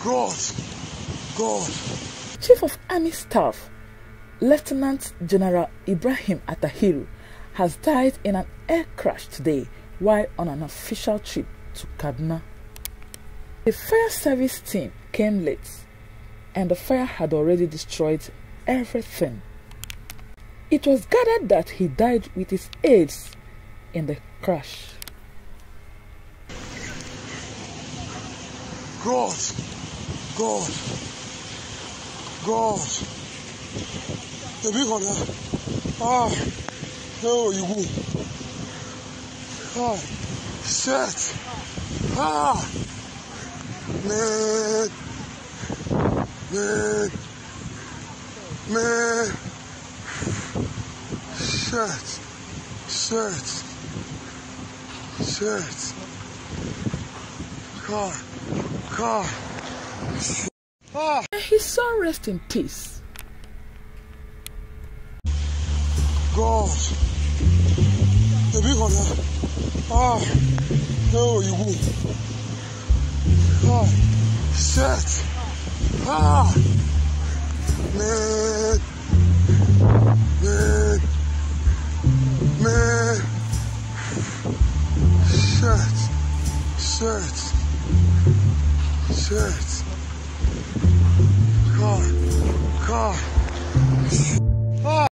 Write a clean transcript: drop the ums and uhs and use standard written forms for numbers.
God. Chief of Army Staff, Lieutenant General Ibrahim Attahiru, has died in an air crash today while on an official trip to Kaduna. The fire service team came late and the fire had already destroyed everything. It was gathered that he died with his aides in the crash. God. The big one. Oh, you go. Shit. Man. Shit. Car. His soul rest in peace. God. The big one. Oh, you go. Shit. Man. Shit. Car.